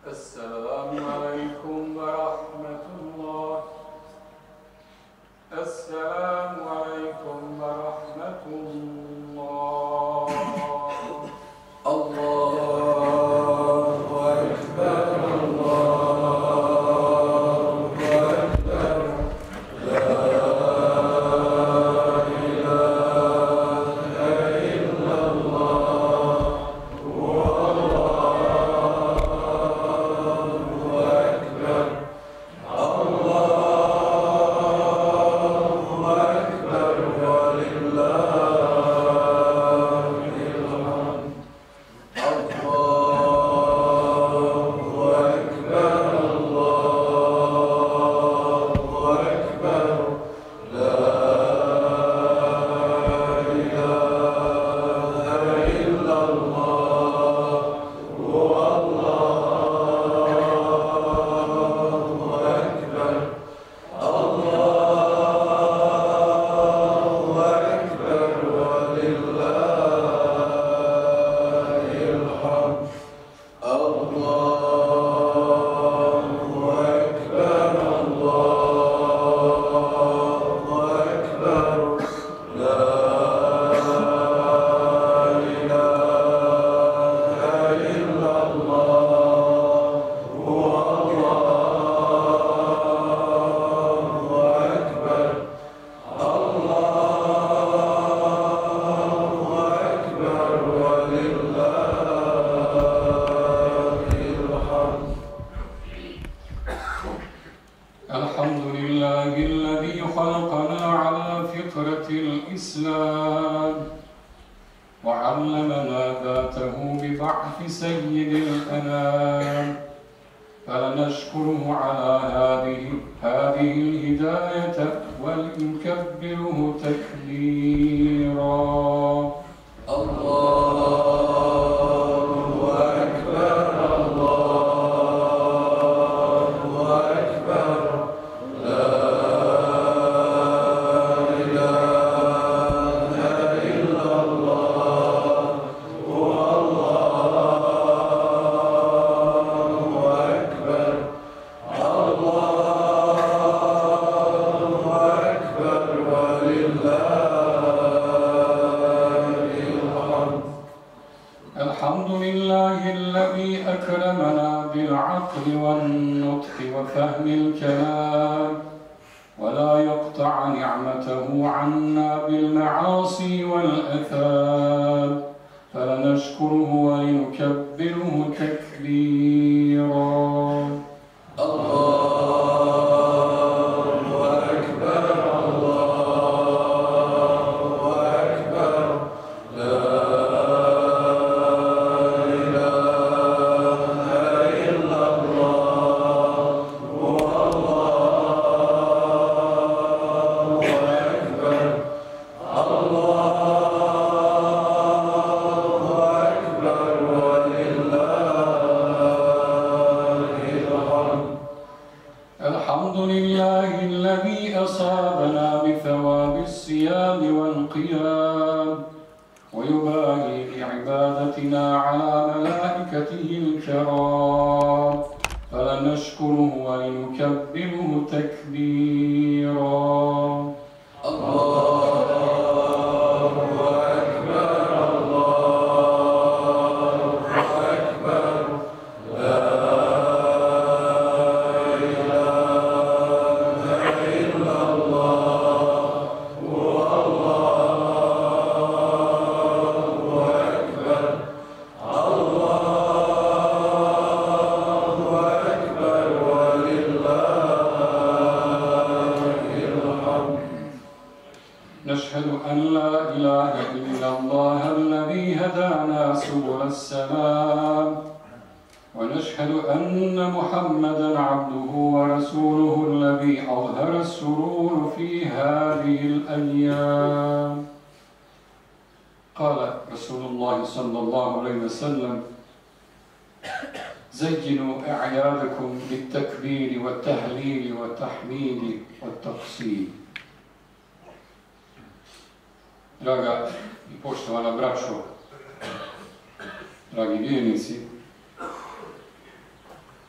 السلام عليكم ورحمة الله. السلام عليكم ورحمة الله. الله أكبر الله أكبر لا إله إلا الله الحمد لله الذي خلقنا على فطرة الإسلام وعلمنا ذاته ببعث سيد الأنام، فلنشكره على هذه الهداية ولنكبره تكبيرا. الحمد لله الذي أكرمنا بالعقل والنطق وفهم الكلام، ولا يقطع نعمته عنا بالمعاصي والآثام، فلنشكره ولنكبره تكبيرا. الحمد لله الذي أصابنا بثواب الصيام والقيام، ويباهي بعبادتنا على ملائكته الكرام، فلنشكره ولنكبره تكبيرا. نشهد أن لا إله إلا الله الذي هدانا سبل السلام، ونشهد أن محمدًا عبده ورسوله الذي أظهر السرور في هذه الأيام. قال رسول الله صلى الله عليه وسلم: زينوا أعيادكم بالتكبير والتهليل والتحميد والتقصير. Draga i poštovana braćo, dragi vjernici,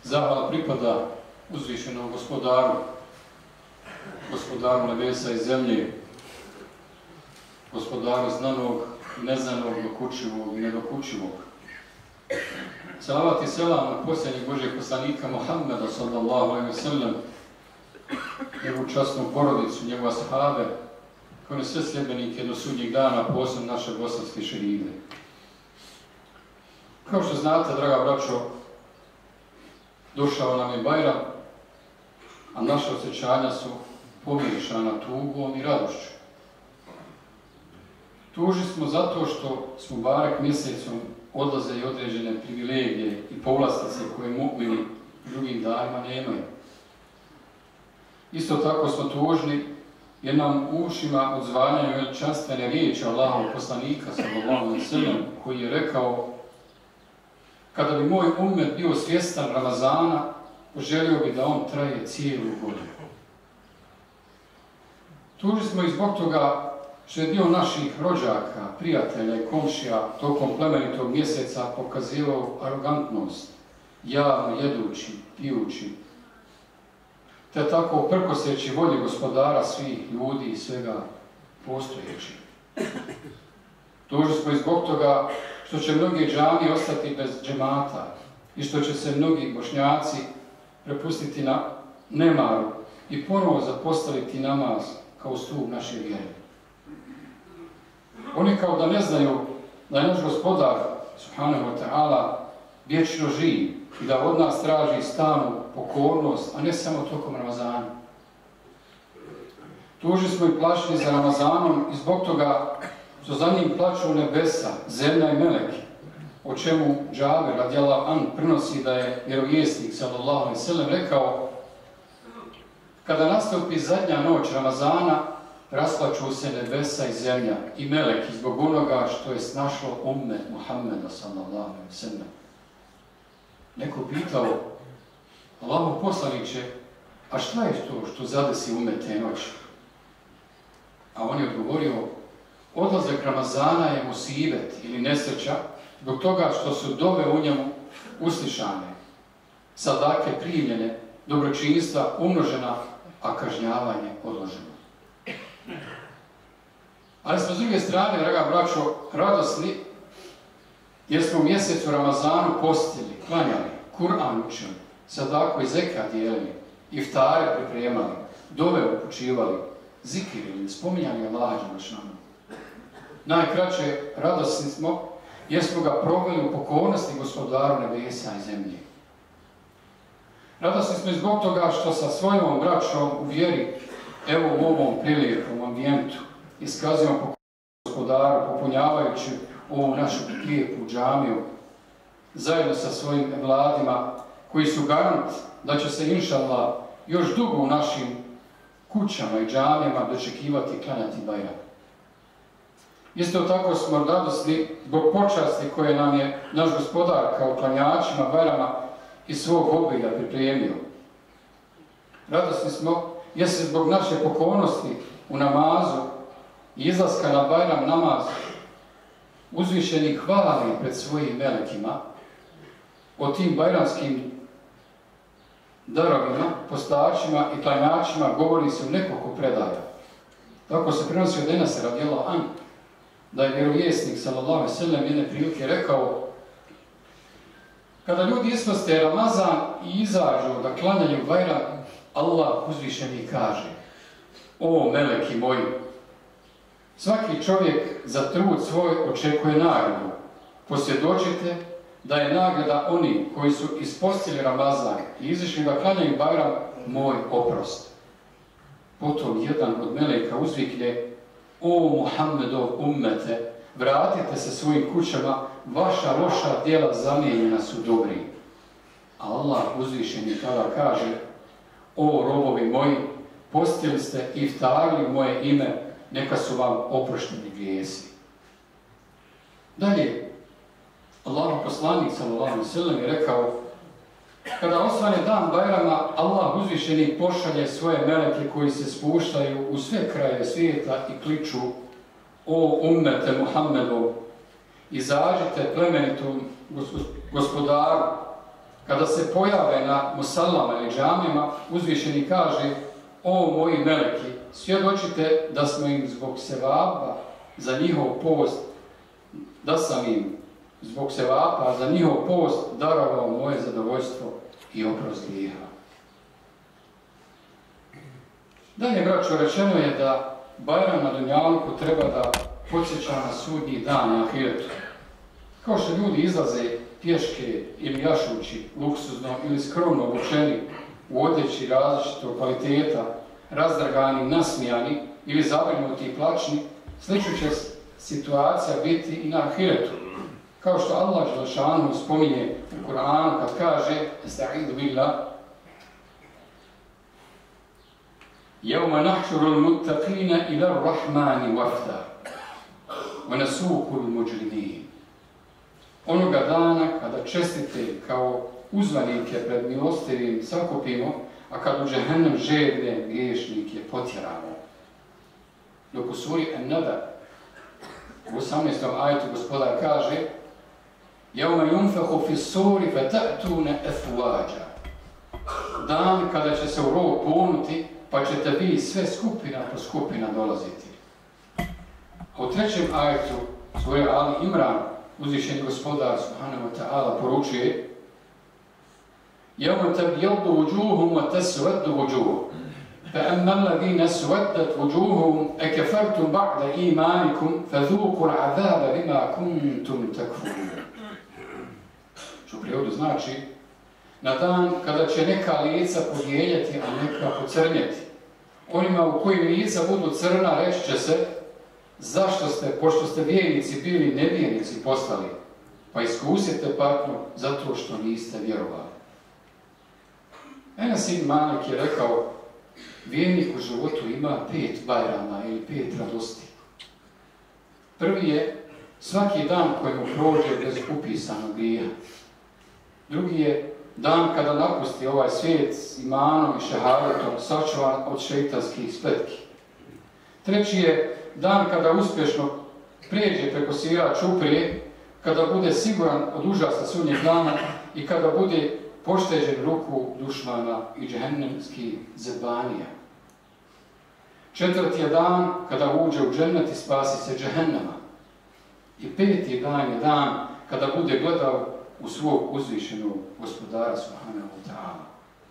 Zahvala pripada uzvišenom gospodaru, gospodaru nebesa i zemlje, gospodaru znanog, neznanog, dokučivog i nedokučivog. Salavat i selam na posljednjeg Božjeg poslanika Muhammeda sallallahu alejhi ve sellem, njegovu časnu porodicu, njegove ashabe, kao i sve sljedbenike do sudnjeg dana, posebno naše bosanske šehide. Kao što znate, draga braćo, došao nam je Bajram, a naša osjećanja su pomiješana tugom i radošću. Tužni smo zato što smo barek mjesecom odlaze i određene privilegije i povlastice koje mu'mini drugim danima nemaju. Isto tako smo tužni jer nam u ušima odzvanjaju veličanstvene riječi Allahovog poslanika sallallahu alejhi ve sellem, koji je rekao: kada bi moj ummet bio svjestan Ramazana, želio bi da on traje cijelu godinu. Tužni smo i zbog toga što je dio naših rođaka, prijatelja i komšija tokom plemenitog mjeseca pokazivao arogantnost, javno jedući, pijući, te tako prkoseći volji gospodara svih ljudi i svega postojećih. Tužni smo i zbog toga što će mnogi džamije ostati bez džemata i što će se mnogi Bošnjaci prepustiti na nemaru i ponovo zapostaviti namaz kao stup naše vjere. Oni kao da ne znaju da je naš gospodar, subhanahu wa ta'ala, vječno živ i da od nas traži stalnu pokornost, a ne samo tokom Ramazana. Tužni smo i plašni za Ramazanom i zbog toga što za njim plaču nebesa, zemlja i meleki, o čemu Džaber radijallahu an prenosi da je vjerovjesnik sallallahu alejhi ve sellem rekao: kada nastupi zadnja noć Ramazana, rasplaču se nebesa i zemlja i meleki zbog onoga što je snašlo ummet Muhammeda sallallahu alejhi ve sellem. Neko pitao: Allahov poslaniče, a šta je to što zadesi ummet te noći? A on je odgovorio: odlazak Ramazana je musibet ili nesreća zbog toga što su dove u njemu uslišane, sadake primljene, dobročinstva umnožena, a kažnjavanje odloženo. Ali smo s druge strane, draga braćo, radosni jer smo u mjesecu Ramazanu postili, klanjali, Kur'an učili, sadaku i zekat dijelili, iftare pripremali, dove upućivali, zikirili, spominjali Allaha dželešanu. Najkraće, radosni smo jer smo ga proveli u pokornosti gospodaru nebesa i zemlje. Radosni smo i zbog toga što sa svojom braćom u vjeri, evo u ovom prilijepom ambijentu, iskazujemo pokornost gospodaru, popunjavajući ovu našu lijepu džamiju, zajedno sa svojim mladima, koji su garant da će se, inšallah, još dugo u našim kućama i džamijama dočekivati i klanjati Bajram. Isto tako smo radosni zbog počasti koje nam je naš gospodar kao klanjačima Bajrama iz svog obilja pripremio. Radosni smo jer se zbog naše pokornosti u namazu i izlaska na Bajram namaz uzvišeni hvali pred svojim melekima o tim bajramskim darovima, postačima i klanjačima govori se u nekoliko predaja. Tako se prenosi od Enesa radijallahu anhu da je vjerovjesnik sallallahu alejhi ve sellem jedne prilike rekao: kada ljudi isposte Ramazan i izađu da klanjaju Bajram, Allah uzvišeni kaže: o meleki moji, svaki čovjek za trud svoj očekuje nagradu. Posvjedočite da je nagrada oni koji su ispostili Ramazan i izišli da klanjaju Bajram moj oprost. Potom jedan od meleka uzvikne: o Muhammedov ummete, vratite se svojim kućama, vaša loša djela zamijenjena su dobri. A Allah uzvišeni tada kaže: o robovi moji, postili ste i iftarili moje ime, neka su vam oprošteni grijesi. Dalje, Allahov poslanik sallallahu alejhi ve sellem je rekao: kada osvane dan Bajrama, Allah uzvišeni pošalje svoje meleke koji se spuštaju u sve krajeve svijeta i kliču: o ummete Muhammedov, izađite plemenitom gospodaru, kada se pojave na musallama ili džamima, uzvišeni kaže: o moji meleki, svjedočite da smo im zbog sevapa za njihov post, da sam im zbog sevapa za njihov post darovao moje zadovoljstvo i oprost grijeha. Dalje, braćo, rečeno je da Bajram na dunjalku treba da podsjeća na sudnji dan na ahiretu. Kao što ljudi izlaze pješke ili jašući, luksuzno ili skromno obučeni u odjeći različitog kvaliteta, razdragani, nasmijani ili zabrinuti i plačni, slično će situacija biti i na ahiretu. Kao što Allah dželešanu spominje u Kur'anu kad kaže: Estaizu billah, Jevma nahšurul muttaqina ila rahmani wafda, wa nasukul muđridin. Onoga dana kada čestite kao uzvanike pred milostivim sakupimo, a kad u džehennem žedne griješnike potjeramo. Dok u suri An-Naba u 18. ajetu gospodar kaže: Jevma yunfekhu fi suri fata'tuna afwaja. Dan kada će se u rog ponuti, pa ćete vi sve skupina po skupina dolaziti. A u 3. ajetu sure Ali Imran uzvišeni gospodar subhanahu wa ta'ala poručuje: Jevma tabyaddu wujuhum wa taswaddu wujuh. فأما الذين اسودت وجوههم أكفرتم بعد إيمانكم فذوقوا العذاب بما كنتم تكفرون. Što u prijevodu znači: na dan kada će neka lica podijeljati, a neka pocrnjeti. Onima u kojim lica budu crna reći će se: zašto ste, pošto ste vjernici bili nevjernici postali, pa iskusite patnju zato što niste vjerovali. Enes ibn Malik je rekao: vjernik u životu ima 5 bajrama ili 5 radosti. Prvi je svaki dan koji mu prođe bez upisanog grija. Drugi je dan kada napusti ovaj svijet s imanom i šehadetom, sačuvan od šeitanskih spletki. Treći je dan kada uspješno prijeđe preko sira čuprije, kada bude siguran od užasa sudnjeg dana i kada bude pošteđen ruku dušmana i džehennemskih zebanija. Četvrti je dan kada uđe u džennet i spasi se džehennema. I 5. dan je dan kada bude gledao u svog uzvišenog gospodara subhanahu wa ta'ala.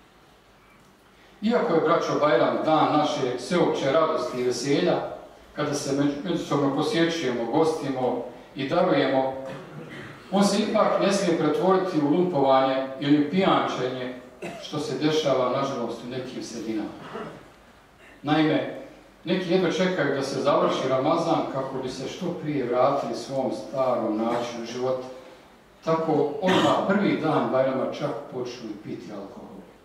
Iako je, braćo, Bajram dan naše sveopće radosti i veselja, kada se međusobno posjećujemo, gostimo i darujemo, on se ipak ne smije pretvoriti u lumpovanje ili pijančenje, što se dešava, nažalost, u nekim sredinama. Naime, neki jedno čekaju da se završi Ramazan kako bi se što prije vratili svom starom načinu života. Tako odmah prvi dan Bajrama čak počnu piti alkohol.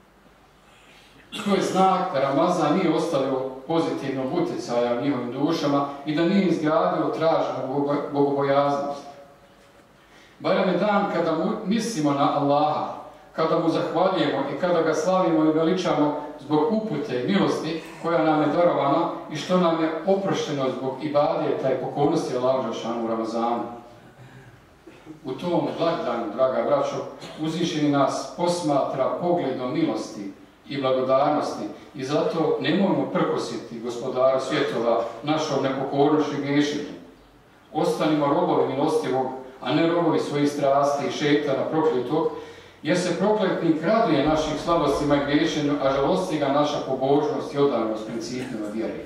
To je znak da Ramazan nije ostavio pozitivnog utjecaja u njihovim dušama i da nije izgradio traženu bogobojaznost. Bajram je dan kada mislimo na Allaha, kada mu zahvaljujemo i kada ga slavimo i veličamo zbog upute i milosti koja nam je darovana i što nam je oprošteno zbog ibadeta i pokornosti Allahu dželešanu u Ramazanu. U tom blagdanu, draga braćo, uzvišeni nas posmatra pogledom milosti i blagodarnosti i zato nemojmo prkositi gospodaru svjetova našom nepokornošću i griješenjem. Ostanimo robovi milostivog, a ne robovi svojih strasti i šejtana prokletog, jer se prokletnik raduje našim slabostima i griješenju, a žalosti ga naša pobožnost i odanost principima vjere.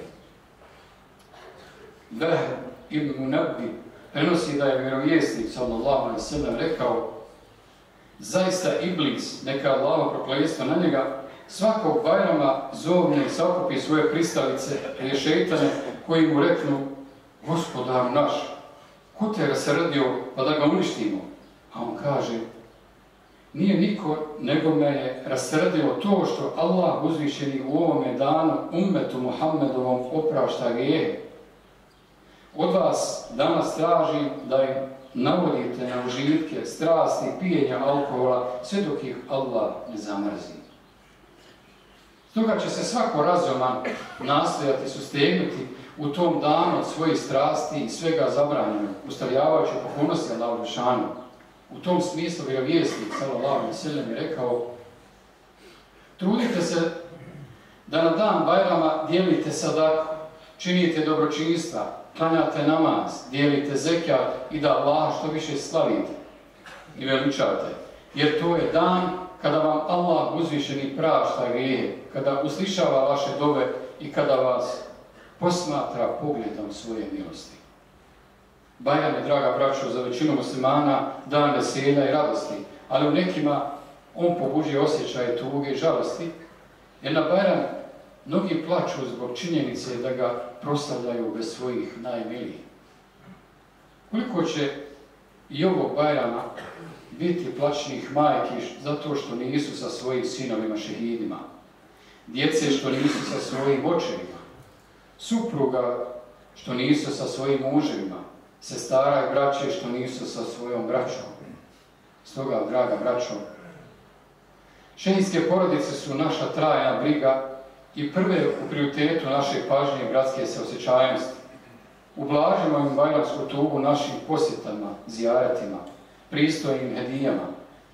Vahr ibn Munabbi prenosi da je vjerovjesnik sallallahu alejhi ve sellem rekao: zaista Iblis, neka Allahovo prokletstvo na njega, svakog Bajrama zovne i sakupi svoje pristalice ili šejtane koji mu reknu: gospodaru naš, ko te je rasrdio pa da ga uništimo? A on kaže: nije niko nego me je rasrdilo to što Allah uzvišeni u ovome danu ummetu Muhammedovom oprašta grijehe. Od vas danas tražim da im navodite na užitke, strasti i pijenja alkohola sve dok ih Allah ne zamrzi. Stoga će se svako razuman nastojati sustegnuti u tom danu od svojih strasti i svega zabranjenog, ustavljavajući pokornosti Allahu dželešanu. U tom smislu vjerovjesnik sallallahu alejhi ve sellem je rekao: trudite se da na dan Bajrama dijelite sadaku, činite dobročinstva, klanjate namaz, dijelite zekijat i da Allah što više slavite i veličate. Jer to je dan kada vam Allah uzvišeni prašta grijehe, kada uslišava vaše dove i kada vas posmatra pogledom svoje milosti. Bajram je, draga braćo, za većinu muslimana dan veselja i radosti, ali u nekima on pobuđuje osjećaje tuge i žalosti, jer na Bajram mnogi plaču zbog činjenice da ga proslavljaju bez svojih najmilijih. Koliko će i ovog Bajrama biti plačnih majki zato što nisu sa svojim sinovima šehidima, djece što nisu sa svojim očevima, supruga što nisu sa svojim muževima, sestara i braće što nisu sa svojom braćom. Stoga, draga braćo, šehidske porodice su naša trajna briga i prve u prioritetu naše pažnje i bratske saosjećajnosti. Ublažimo im bajramsku tugu našim posjetama, zijaretima, pristojnim hedijama,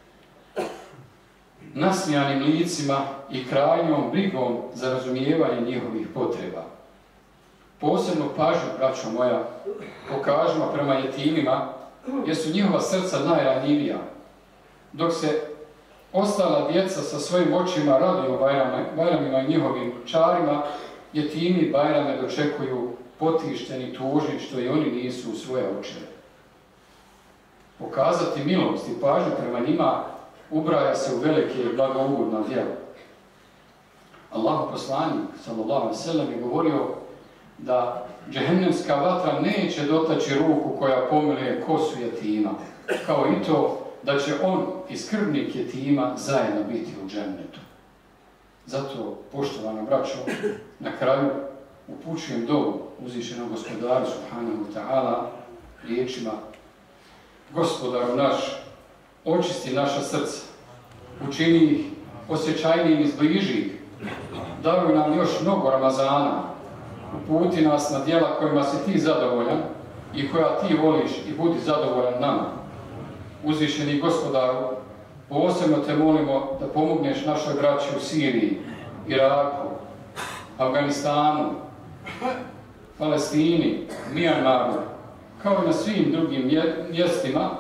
nasmijanim licima i krajnjom brigom za razumijevanje njihovih potreba. Posebno pažnju, braćo moja, pokažemo prema jetimima, jer su njihova srca najranjivija. Dok se ostala djeca sa svojim očima raduju Bajramima i njihovim čarima, jetimi Bajrame dočekuju potišteni, tužni, što i oni nisu u svoje očeve. Pokazati milost i pažnju prema njima ubraja se u velike i blagougodna djela. Allahu poslanik sallallahu alejhi ve sellem je govorio da džehennemska vatra neće dotaći ruku koja pomiluje kosu jetima, kao i to da će on i skrbnik jetima zajedno biti u džennetu. Zato, poštovana braćo, na kraju upućujem dovu uzvišenom gospodaru subhanahu wa ta'ala riječima: Gospodaru naš, očisti naša srca, učini ih osjećajnijim i zbliži ih, daruj nam još mnogo Ramazana, uputi nas na djela kojima si ti zadovoljan i koja ti voliš i budi zadovoljan nama. Uzvišeni Gospodaru, posebno te molimo da pomogneš našoj braći u Siriji, Iraku, Afganistanu, Palestini, Mijanmaru, kao i na svim drugim mjestima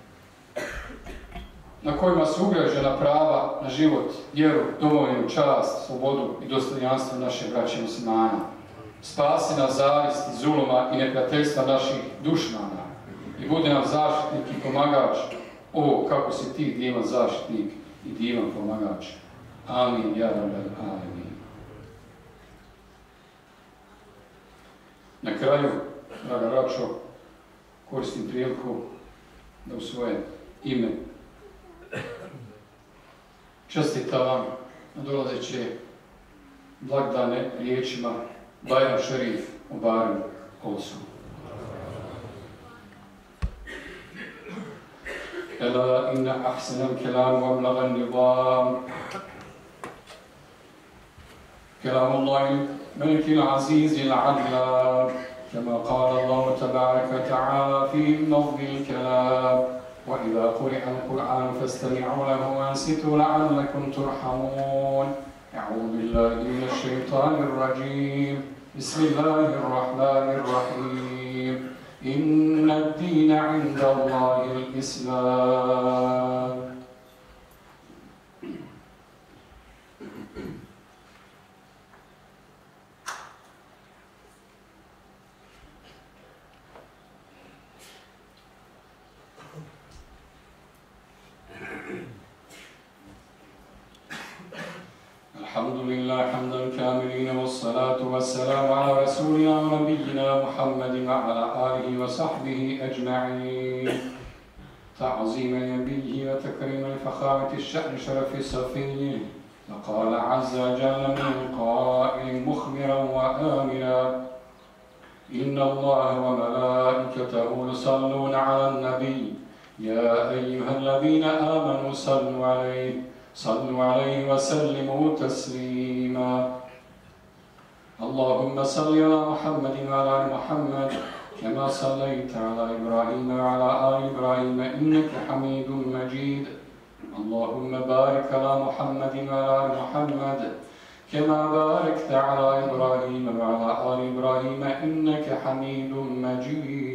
na kojima su ugrožena prava na život, vjeru, domovinu, čast, slobodu i dostojanstvo naše braće muslimana. Spasi nas zavisti, zuluma i neprijateljstva naših dušmana i budi nam zaštitnik i pomagač. O, kako si ti divan zaštitnik i divan pomagač. Amin, ja rabbal alemin. Na kraju, draga braćo, koristim priliku da u svoje ime čestitam vam na dolazeće blagdane riječima Bajram Šerif Mubarek Olsu. Ela inna ahsanal kalam wa ablagan nizam kalamullahi malikil azizil adlam kama qala Allah tabaraka ta'ala fi nawdil kalam وإذا قرئ القرآن فاستمعوا له وأنصتوا لعلكم ترحمون. أعوذ بالله من الشيطان الرجيم. بسم الله الرحمن الرحيم. إن الدين عند الله الإسلام. الحمد لله حمد الكاملين والصلاة والسلام على رسولنا ونبينا محمد وعلى آله وصحبه أجمعين. تعظيما لنبيه وتكريما لفخامة الشأن شرف صفيه. وقال عز وجل من قائل مخبرا وآمنا إن الله وملائكته يصلون على النبي يا أيها الذين آمنوا صلوا عليه وسلموا تسليما. اللهم صل على محمد وعلى آل محمد كما صليت على إبراهيم وعلى آل إبراهيم إنك حميد مجيد. اللهم بارك على محمد وعلى آل محمد كما باركت على إبراهيم وعلى آل إبراهيم إنك حميد مجيد.